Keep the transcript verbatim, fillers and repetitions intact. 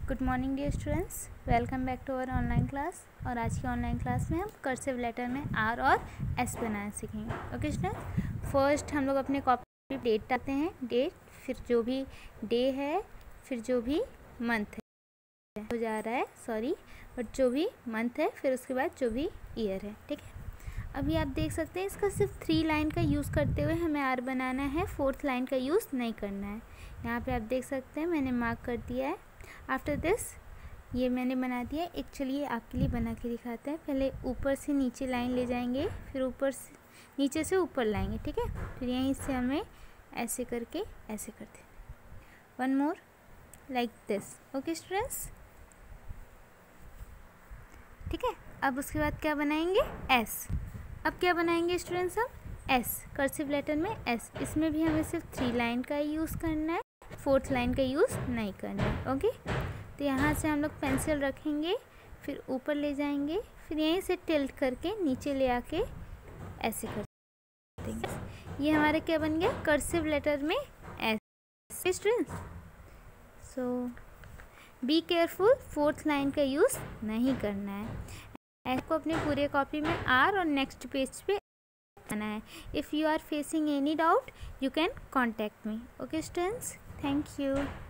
Good morning dear students, welcome back to our online class. और आज की online class में हम कर्सिव लेटर में आर और एस बनाना सीखेंगे। ओके स्टूडेंट्स, फर्स्ट हम लोग अपने कॉपी डेट डालते हैं, डेट, फिर जो भी डे है, फिर जो भी मंथ है हो जा रहा है सॉरी बट जो भी मंथ है, फिर उसके बाद जो भी ईयर है। ठीक है, अभी आप देख सकते हैं इसका सिर्फ थ्री लाइन का यूज़ करते हुए हमें आर बनाना है, फोर्थ लाइन का यूज़ नहीं करना है। यहाँ पे आप देख सकते हैं मैंने मार्क कर दिया है। आफ्टर दिस ये मैंने बना दिया। एक चलिए आपके लिए बना के दिखाते हैं। पहले ऊपर से नीचे लाइन ले जाएंगे, फिर ऊपर से नीचे से ऊपर लाएंगे। ठीक है, फिर यहीं से हमें ऐसे करके ऐसे करते हैं। One more like this. Okay students, ठीक है। अब उसके बाद क्या बनाएंगे, एस। अब क्या बनाएंगे स्टूडेंट्स, हम एस, कर्सिव लेटर में एस। इसमें भी हमें सिर्फ थ्री लाइन का यूज़ करना है, फोर्थ लाइन का यूज़ नहीं करना है। ओके, तो यहाँ से हम लोग पेंसिल रखेंगे, फिर ऊपर ले जाएंगे, फिर यहीं से टिल्ट करके नीचे ले आके ऐसे कर देंगे। ये हमारे क्या बन गया, कर्सिव लेटर में S. Students, so be careful, fourth line का यूज़ नहीं करना है। आपको अपने पूरे कॉपी में आर और नेक्स्ट पेज पे आना है। If you are facing any doubt you can contact me. Okay students, thank you.